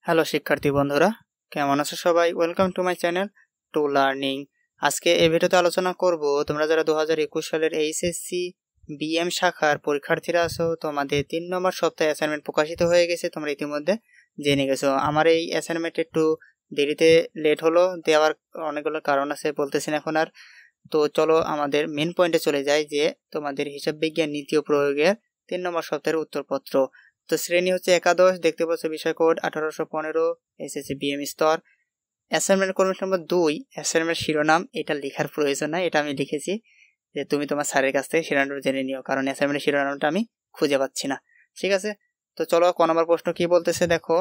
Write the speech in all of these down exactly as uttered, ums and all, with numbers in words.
Hello শিক্ষার্থী বন্ধুরা, কেমন আছো সবাই? Welcome to my channel to learning. আজকে এই ভিডিওতে আলোচনা করব তোমরা যারা দু হাজার একুশ সালের এইচএসসি বিএম শাখার পরীক্ষার্থীরা আছো, তোমাদের তিন নম্বর সপ্তাহে অ্যাসাইনমেন্ট প্রকাশিত হয়ে গেছে, তোমরা ইতিমধ্যে জেনে গেছো। আমার এই অ্যাসাইনমেন্ট একটু দেরিতে লেট হলো, দেওয়ার অনেকগুলো কারণ আছে, বলতেছি না এখন আর। তো চলো আমাদের মেন পয়েন্টে চলে যাই, যে তোমাদের হিসাব বিজ্ঞান নীতি ও প্রয়োগের তিন নম্বর সপ্তাহের উত্তরপত্র। তো শ্রেণী হচ্ছে একাদশ, দেখতে পাচ্ছ বিষয় কোড আঠারোশো পনেরো, এসএসসি বিএম স্তর। অ্যাসাইনমেন্ট কর্মী নম্বর দুই, অ্যাসাইনমেন্ট শিরোনাম এটা লেখার প্রয়োজন নাই, এটা আমি লিখেছি যে তুমি তোমার স্যারের কাছ থেকে শিরোনামটা জেনে নিও, কারণ অ্যাসাইনমেন্টের শিরোনামটা আমি খুঁজে পাচ্ছি না। ঠিক আছে, তো চলো ক নম্বর প্রশ্ন কি বলতেছে দেখো,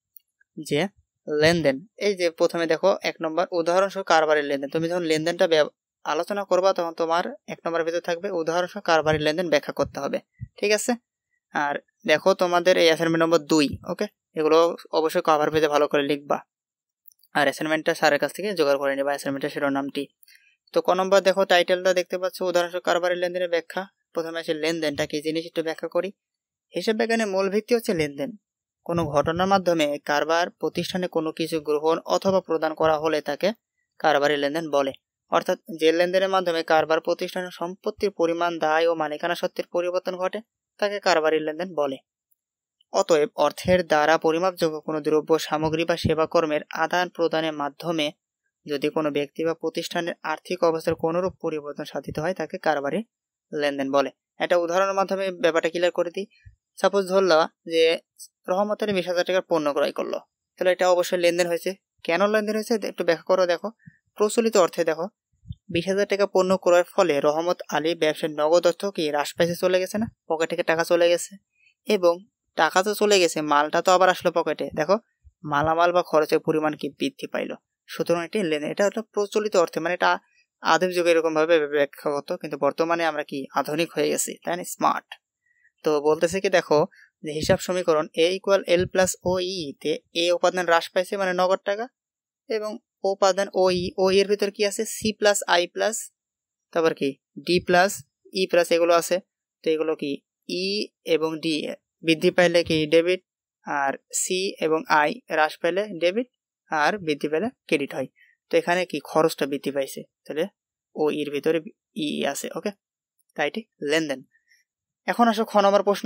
যে লেনদেন। এই যে প্রথমে দেখো এক নম্বর উদাহরণসহ কারবারের লেনদেন। তুমি যখন লেনদেনটা আলোচনা করবা তখন তোমার এক নম্বরের ভিতরে থাকবে উদাহরণসহ কারবারের লেনদেন ব্যাখ্যা করতে হবে। ঠিক আছে, আর দেখো তোমাদের এই অ্যাসাইনমেন্ট নম্বর দুই, ওকে, এগুলো অবশ্যই কভার পেজে ভালো করে লিখবা, আর অ্যাসাইনমেন্টটা স্যারের কাছ থেকে জোগাড় করে নেবা অ্যাসাইনমেন্টের শিরোনামটি। তো ক নম্বর দেখো টাইটেলটা দেখতে পাচ্ছ উদাহরণসহ কারবারের লেনদেনের ব্যাখ্যা। প্রথমে আসে লেনদেনটা কি জিনিস একটু ব্যাখ্যা করি। হিসাব বিজ্ঞানের মূল ভিত্তি হচ্ছে লেনদেন। কোনো ঘটনার মাধ্যমে কারবার প্রতিষ্ঠানে কোনো কিছু গ্রহণ অথবা প্রদান করা হলে তাকে কারবারি লেনদেন বলে। অর্থাৎ যে লেনদেনের মাধ্যমে কারবার প্রতিষ্ঠানের সম্পত্তির পরিমাণ, দায় ও মালিকানা সত্ত্বের পরিবর্তন ঘটে তাকে কারবারি লেনদেন বলে। অতএব অর্থের দ্বারা পরিমাপযোগ্য কোনো দ্রব্য, সামগ্রী বা সেবা কর্মের আদান প্রদানের মাধ্যমে যদি কোনো ব্যক্তি বা প্রতিষ্ঠানের আর্থিক অবস্থার কোনোরূপ পরিবর্তন সাধিত হয় তাকে কারবারি লেনদেন বলে। একটা উদাহরণের মাধ্যমে ব্যাপারটা ক্লিয়ার করে দিই। সাপোজ ধরলা যে রহমতের বিশ হাজার টাকার পণ্য ক্রয় করলো, তাহলে এটা অবশ্যই লেনদেন হয়েছে। কেন লেনদেন হয়েছে একটু ব্যাখ্যা করো। দেখো প্রচলিত অর্থে দেখো, বিশ হাজার টাকা পণ্য ক্রয়ের ফলে রহমত আলী ব্যবসার নগদ অর্থ কি হ্রাস পাইছে, চলে গেছে না, পকেট থেকে টাকা চলে গেছে, এবং টাকা তো চলে গেছে, মালটা তো আবার আসলো পকেটে। দেখো মালামাল বা খরচের পরিমাণ কি বৃদ্ধি পাইলো, সুতরাং এটি লেনদেন। এটা একটা প্রচলিত অর্থে, মানে এটা আদিম যুগে এরকম ভাবে ব্যাখ্যা হতো, কিন্তু বর্তমানে আমরা কি আধুনিক হয়ে গেছি, তাই না, স্মার্ট। তো বলতেছে কি দেখো, যে হিসাব সমীকরণ এ ইকুয়াল এল প্লাস ও ই তে এ উপাদান হ্রাস পাইছে মানে নগদ টাকা, এবং ও উপাদান ও ই, ও এর ভিতর কি আছে সি প্লাস আই প্লাস, তারপর কি ডি প্লাস ই প্লাস, এগুলো আছে। তো এগুলো কি ই এবং ডি বৃদ্ধি পাইলে কি ডেবিট, আর সি এবং আই হ্রাস পাইলে ডেবিট, আর বৃদ্ধি পেলে ক্রেডিট হয়। তো এখানে কি খরচটা বৃদ্ধি পাইছে, তাহলে ও এর ভিতরে ই আছে, ওকে, তাই এটি লেনদেন। এখন আসো খ নম্বর প্রশ্ন,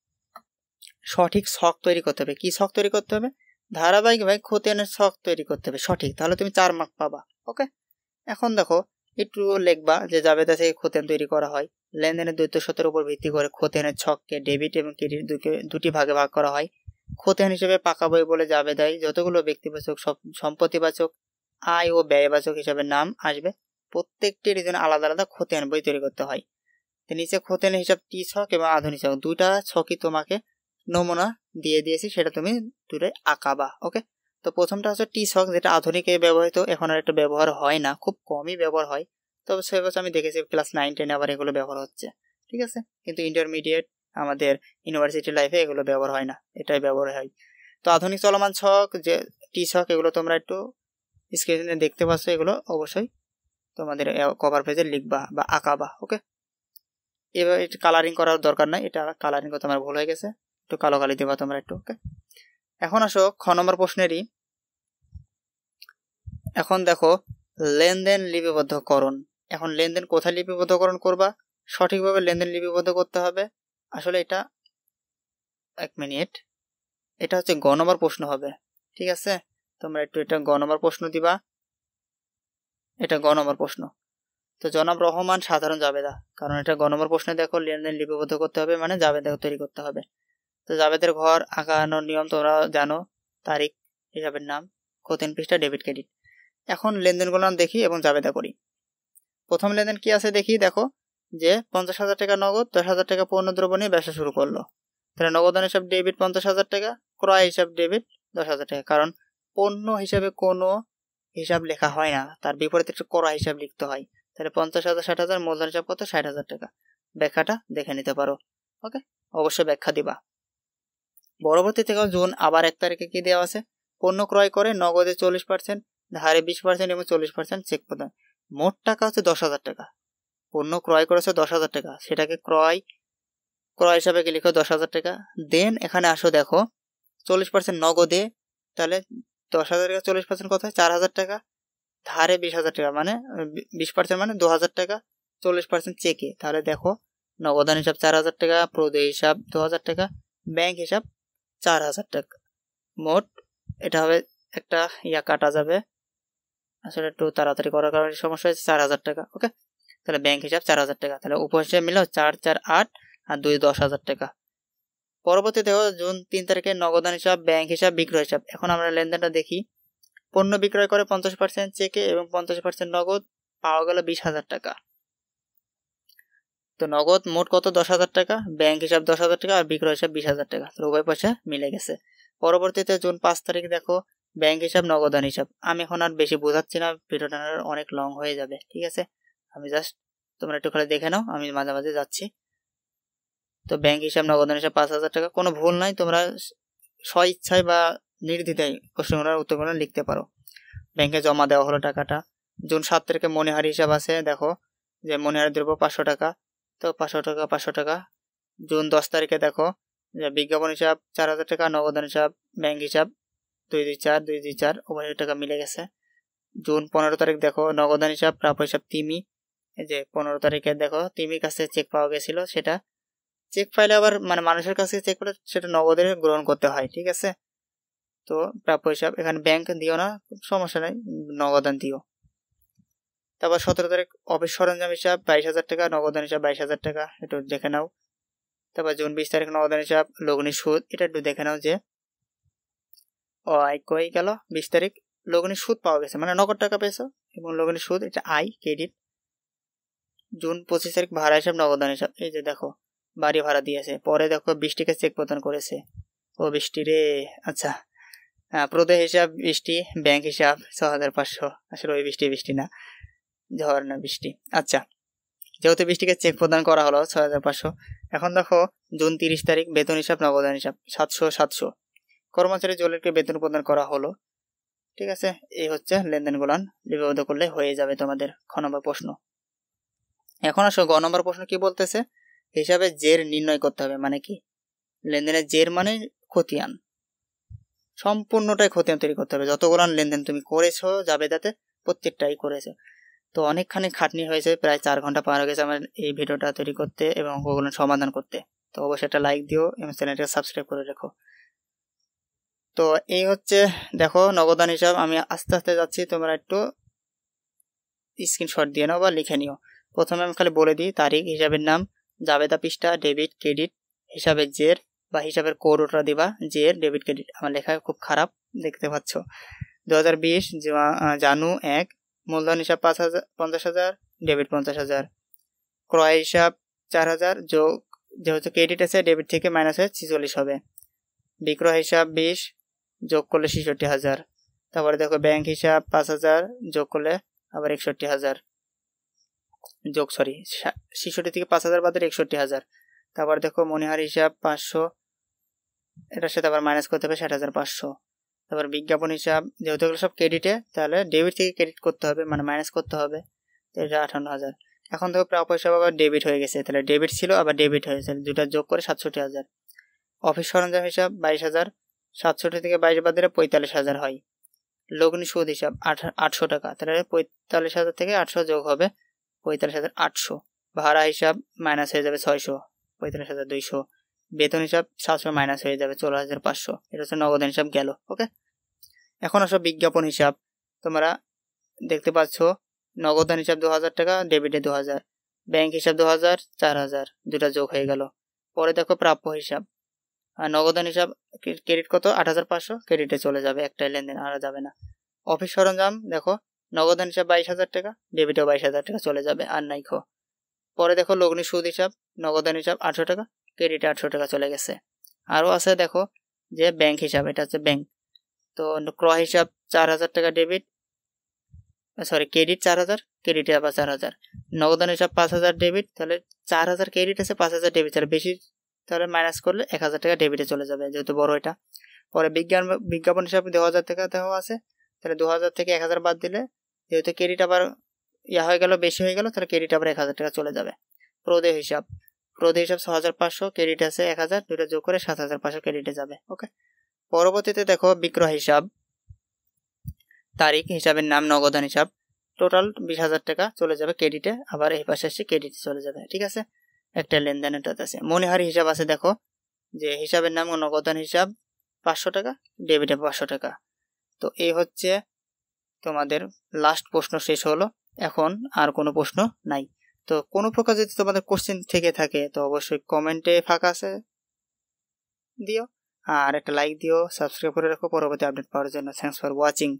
সঠিক ছক তৈরি করতে হবে। কি ছক তৈরি করতে হবে? ধারাবাহিকভাবে খতিয়ানের ছক তৈরি করতে হবে সঠিক, তাহলে তুমি চার মার্ক পাবা। ওকে, এখন দেখো একটু লিখবা যে জাবেদা থেকে খতিয়ান তৈরি করা হয়। লেনদেনের দ্বৈত সত্যের উপর ভিত্তি করে খতিয়ানের ছককে ডেবিট এবং ক্রেডিট দুটি ভাগে ভাগ করা হয়। খতিয়ান হিসেবে পাকা বই বলে জাবেদায় যতগুলো ব্যক্তিবাচক, সম্পত্তিবাচক, আয় ও ব্যয়বাচক হিসাবে নাম আসবে, প্রত্যেকটির জন্য আলাদা আলাদা খতিয়ান বই তৈরি করতে হয়। নিচে খতিয়ানের হিসাব টি ছক এবং আধুনিক ছক, দুইটা ছকই তোমাকে নমুনা দিয়ে দিয়েছি, সেটা তুমি দুটোই আঁকাবা। ওকে, তো প্রথমটা হচ্ছে টি ছক, যেটা আধুনিকে ব্যবহৃত, এখন আর একটা ব্যবহার হয় না, খুব কমই ব্যবহার হয়। তবে সে বছর আমি দেখেছি ক্লাস নাইন টেনে আবার এগুলো ব্যবহার হচ্ছে। ঠিক আছে, কিন্তু ইন্টারমিডিয়েট আমাদের ইউনিভার্সিটি লাইফে এগুলো ব্যবহার হয় না, এটাই ব্যবহার হয়। তো আধুনিক চলমান ছক যে টি ছক, এগুলো তোমরা একটু স্ক্রিনে দেখতে পাচ্ছ, এগুলো অবশ্যই তোমাদের কভার পেজে লিখবা বা আঁকাবা। ওকে, এবার এটা কালারিং করার দরকার নাই, এটা কালারিং করতে আমার ভুল হয়ে গেছে, একটু কালো কালি দেবা তোমরা একটু। ওকে, এখন আসো খ নম্বর প্রশ্নেরই। এখন দেখো লেনদেন লিপিবদ্ধকরণ। এখন লেনদেন কোথায় লিপিবদ্ধকরণ করবা? সঠিকভাবে লেনদেন লিপিবদ্ধ করতে হবে। আসলে এটা এক মিনিট, এটা হচ্ছে গ নম্বর প্রশ্ন হবে। ঠিক আছে, তোমরা একটু এটা গ নম্বর প্রশ্ন দিবা, এটা গ নম্বর প্রশ্ন। তো জনাব রহমান সাধারণ জাবেদা, কারণ এটা গ নম্বর প্রশ্নে দেখো লেনদেন লিপিবদ্ধ করতে হবে মানে জাবেদা তৈরি করতে হবে। তো জাবেদের ঘর আঁকানোর নিয়ম তোমরা জানো, তারিখ, হিসাবের নাম, খতিয়ান পৃষ্ঠা, ডেবিট ক্রেডিট। এখন লেনদেনগুলো দেখি এবং জাবেদা করি। প্রথম লেনদেন কি আছে দেখি। দেখো যে পঞ্চাশ হাজার টাকা নগদ, দশ হাজার টাকা পণ্য দ্রব্য নিয়ে ব্যবসা শুরু করলো, তাহলে নগদান হিসাব ডেবিট পঞ্চাশ হাজার টাকা, ক্রয় হিসাব ডেবিট দশ হাজার টাকা। কারণ পণ্য হিসাবে কোনো হিসাব লেখা হয় না, তার বিপরীতে একটু ক্রয় হিসাব লিখতে হয়। তাহলে পঞ্চাশ হাজার ষাট হাজার, মূলধন হিসাব কত, ষাট হাজার টাকা। ব্যাখ্যাটা দেখে নিতে পারো। ওকে, অবশ্যই ব্যাখ্যা দিবা। পরবর্তী থেকে জুন আবার এক তারিখে কি দেওয়া আছে, পণ্য ক্রয় করে নগদে চল্লিশ পার্সেন্ট, ধারে বিশ পার্সেন্ট এবং চল্লিশ পার্সেন্ট চেক প্রদান। মোট টাকা হচ্ছে দশ হাজার টাকা। পণ্য ক্রয় করেছে দশ হাজার টাকা, সেটাকে ক্রয় ক্রয় হিসাবে লিখো দশ হাজার টাকা। দেন এখানে আসো, দেখো চল্লিশ পার্সেন্ট নগদে তাহলে দশ হাজার টাকা চল্লিশ পার্সেন্ট কত হয়? চার হাজার টাকা। ধারে বিশ হাজার টাকা মানে বিশ পার্সেন্ট মানে দু হাজার টাকা, চল্লিশ পার্সেন্ট চেকে। তাহলে দেখো নগদান হিসাব চার হাজার টাকা, প্রদেয় হিসাব দু হাজার টাকা, ব্যাংক হিসাব চার হাজার টাকা। মোট এটা হবে একটা ইয়া কাটা যাবে, আসলে একটু তাড়াতাড়ি করার কারণে সমস্যা হয়েছে, চার হাজার টাকা। ওকে, তাহলে ব্যাংক হিসাব চার হাজার টাকা। তাহলে উপহিসাব মিলে চার চার আট আর দুই দশ হাজার টাকা। পরবর্তী দেখো জুন তিন তারিখে নগদান হিসাব, ব্যাংক হিসাব, বিক্রয় হিসাব। এখন আমরা লেনদেনটা দেখি। পণ্য বিক্রয় করে পঞ্চাশ পার্সেন্ট চেকে এবং পঞ্চাশ পার্সেন্ট নগদ, পাওয়া গেল বিশ হাজার টাকা। তো নগদ মোট কত? দশ হাজার টাকা, ব্যাংক হিসাব দশ হাজার টাকা আর বিক্রয় হিসাব বিশ হাজার টাকা। তো উভয় পয়সা মিলে গেছে। পরবর্তীতে জুন পাঁচ তারিখ দেখো ব্যাংক হিসাব, নগদান হিসাব। আমি এখন আর বেশি বোঝাচ্ছি না, ভিডিওটা অনেক লং হয়ে যাবে, ঠিক আছে। আমি জাস্ট তোমরা একটু খালি দেখে নাও, আমি মাঝে মাঝে যাচ্ছি। তো ব্যাংক হিসাব, নগদান হিসাব পাঁচ হাজার টাকা, কোনো ভুল নাই, তোমরা স্ব ইচ্ছায় বা নির্দ্বিধায় প্রশ্নগুলোর উত্তরগুলো লিখতে পারো। ব্যাংকে জমা দেওয়া হলো টাকাটা। জুন সাত তারিখে মনিহারি হিসাব আছে, দেখো যে মনিহারি দ্রব্য পাঁচশো টাকা, তো পাঁচশো টাকা পাঁচশো টাকা। জুন দশ তারিখে দেখো যে বিজ্ঞাপন হিসাব চার হাজার টাকা, নগদান হিসাব, ব্যাংক হিসাব দুই দুই চার দুই দুই চার উভয় টাকা মিলে গেছে। জুন পনেরো তারিখ দেখো নগদান হিসাব, প্রাপ্য হিসাব তিমি, এই যে পনেরো তারিখে দেখো তিমির কাছে চেক পাওয়া গেছিল, সেটা চেক পাইলে আবার মানে মানুষের কাছে চেক পেলে সেটা নগদে গ্রহণ করতে হয়, ঠিক আছে। তো প্রাপ্য হিসাব এখানে ব্যাংক দিও না, সমস্যা নাই, নগদান দিও। তারপর সতেরো তারিখ অফিস সরঞ্জাম হিসাব বাইশ হাজার টাকা, নগদান হিসাব বাইশ হাজার টাকা, একটু দেখে নাও। তারপর জুন বিশ তারিখ নগদান হিসাব, লগ্নি সুদ, এটা একটু দেখে নাও যে ও আয় কই গেল। বিশ তারিখ লগ্নি সুদ পাওয়া গেছে, মানে নগদ টাকা পেয়েছো এবং লগ্নি সুদ, এটা আয় ক্রেডিট। জুন পঁচিশ তারিখ ভাড়া হিসাব, নগদান হিসাব, এই যে দেখো বাড়ি ভাড়া দিয়েছে। পরে দেখো বৃষ্টিকে চেক প্রদান করেছে, ও বৃষ্টি রে, আচ্ছা। হ্যাঁ, প্রদেয় হিসাব বৃষ্টি, ব্যাংক হিসাব ছ হাজার পাঁচশো, আসলে ওই বৃষ্টি বৃষ্টি না, ঝড় না বৃষ্টি। আচ্ছা, যেহেতু বৃষ্টিকে চেক প্রদান করা হলো ছয় হাজার পাঁচশো। এখন দেখো জুন তিরিশ তারিখ বেতন হিসাব, নগদান হিসাব সাতশো সাতশো, কর্মচারী জলিলকে বেতন প্রদান করা হলো, ঠিক আছে। এই হচ্ছে লেনদেনগুলান লিপিবদ্ধ করলে হয়ে যাবে তোমাদের খ নম্বর প্রশ্ন। এখন আসো গ নম্বর প্রশ্ন কি বলতেছে, হিসাবে জের নির্ণয় করতে হবে। মানে কি? লেনদেনের জের মানে খতিয়ান, সম্পূর্ণটাই খতিয়ান তৈরি করতে হবে। যতগুলান লেনদেন তুমি করেছো জাবেদাতে প্রত্যেকটাই করেছো। তো অনেকখানি খাটনি হয়েছে, প্রায় চার ঘন্টা পার হয়ে গেছে আমার এই ভিডিওটা তৈরি করতে এবং ওগুলো সমাধান করতে। তো অবশ্যই একটা লাইক দিও এবং চ্যানেলটা সাবস্ক্রাইব করে রেখো। তো এই হচ্ছে দেখো নগদান হিসাব, আমি আস্তে আস্তে যাচ্ছি, তোমরা একটু স্ক্রিনশট দিয়ে নাও বা লিখে নিও। প্রথমে আমি খালি বলে দিই তারিখ, হিসাবের নাম, জাবেদা পৃষ্ঠা, ডেবিট ক্রেডিট, হিসাবের জের বা হিসাবের কোড ওটা দিবা, জের ডেবিট ক্রেডিট। আমার লেখা খুব খারাপ দেখতে পাচ্ছ। দু হাজার বিশ জানু এক, মূলধন হিসাব পাঁচ হাজার পঞ্চাশ হাজার, ডেবিট পঞ্চাশ হাজার, ক্রয় হিসাব চার হাজার, যোগ যেহেতু ক্রেডিট আছে ডেবিট থেকে মাইনাস হয়ে ছিচল্লিশ হবে। বিক্রয় হিসাব বিশ, যোগ করলে ছেষট্টি হাজার। তারপরে দেখো ব্যাংক হিসাব পাঁচ হাজার, যোগ করলে আবার একষট্টি হাজার, যোগ সরি ছেষট্টি থেকে পাঁচ হাজার বাদের একষট্টি হাজার। তারপর দেখো মনিহারি হিসাব পাঁচশো, এটার সাথে আবার মাইনাস করতে হবে ষাট হাজার পাঁচশো। তারপর বিজ্ঞাপন হিসাব, যেহেতু এগুলো সব ক্রেডিটে, তাহলে ডেবিট থেকে ক্রেডিট করতে হবে, মানে মাইনাস করতে হবে, এটা আঠান্ন হাজার। এখন দেখো প্রাপ্য হিসাব আবার ডেবিট হয়ে গেছে, তাহলে ডেবিট ছিল আবার ডেবিট হয়েছে, দুটা যোগ করে সাতষট্টি হাজার। অফিস সরঞ্জাম হিসাব বাইশ হাজার, সাতষট্টি থেকে বাইশ বাদ দিলে পঁয়তাল্লিশ হাজার হয়। লগ্নি সুদ হিসাব আট আটশো টাকা, তাহলে পঁয়তাল্লিশ হাজার থেকে আটশো যোগ হবে পঁয়তাল্লিশ হাজার আটশো। ভাড়া হিসাব মাইনাস হয়ে যাবে ছয়শো, পঁয়তাল্লিশ হাজার দুইশো। বেতন হিসাব সাতশো মাইনাস হয়ে যাবে ষোলো হাজার পাঁচশো। এটা হচ্ছে নগদান হিসাব গেল। ওকে, এখন আসো বিজ্ঞাপন হিসাব। তোমরা দেখতে পাচ্ছ নগদান হিসাব দু হাজার টাকা, ডেবিটে দু হাজার, ব্যাংক হিসাব দু হাজার, চার হাজার, দুটা যোগ হয়ে গেল। পরে দেখো প্রাপ্য হিসাব, আর নগদান হিসাব ক্রেডিট কত আট হাজার পাঁচশো, ক্রেডিটে চলে যাবে, একটাই লেনদেন আর যাবে না। অফিস সরঞ্জাম দেখো নগদান হিসাব বাইশ হাজার টাকা, ডেবিটেও বাইশ হাজার টাকা চলে যাবে, আর নাই খো। পরে দেখো লগ্নি সুদ হিসাব, নগদান হিসাব আটশো টাকা, ক্রেডিটে আটশো টাকা চলে গেছে। আরও আছে দেখো যে ব্যাংক হিসাব, এটা হচ্ছে ব্যাংক। তো ক্রয় হিসাব চার হাজার টাকা, ডেবিট সরি ক্রেডিট চার হাজার, ক্রেডিটে আবার চার হাজার। নগদান হিসাব পাঁচ হাজার, ডেবিট, তাহলে চার হাজার ক্রেডিট আছে, পাঁচ হাজার ডেবিট, তাহলে বেশি, তাহলে মাইনাস করলে এক হাজার টাকা ডেবিটে চলে যাবে, যেহেতু বড় এটা। পরে বিজ্ঞান বিজ্ঞাপন হিসাবে দু হাজার টাকা দেওয়া আছে, তাহলে দু হাজার থেকে এক হাজার বাদ দিলে যেহেতু ক্রেডিট আবার ইয়া হয়ে গেল, বেশি হয়ে গেল, তাহলে ক্রেডিট আবার এক হাজার টাকা চলে যাবে। প্রদেয় হিসাব, প্রদেয় হিসাব ছ হাজার পাঁচশো, ক্রেডিট আছে এক হাজার, দুটো যোগ করে সাত হাজার পাঁচশো ক্রেডিটে যাবে। ওকে, পরবর্তীতে দেখো বিক্রয় হিসাব, তারিখ, হিসাবের নাম, নগদান হিসাব, টোটাল বিশ হাজার টাকা চলে যাবে ক্রেডিটে, আবার এই পাশে এসে ক্রেডিটে চলে যাবে। ঠিক আছে, একটা লেনদেন এটাতে আছে। মনিহারি হিসাব আছে, দেখো যে হিসাবের নাম ও নগদান হিসাব পাঁচশো টাকা, ডেবিটে পাঁচশো টাকা। তো এই হচ্ছে তোমাদের লাস্ট প্রশ্ন শেষ হলো। এখন আর কোনো প্রশ্ন নাই। তো কোনো প্রকার যদি তোমাদের কোশ্চেন থেকে থাকে তো অবশ্যই কমেন্টে ফাঁকা আছে দিও, আর একটা লাইক দিও, সাবস্ক্রাইব করে রাখো পরবর্তী আপডেট পাওয়ার জন্য। Thanks for watching.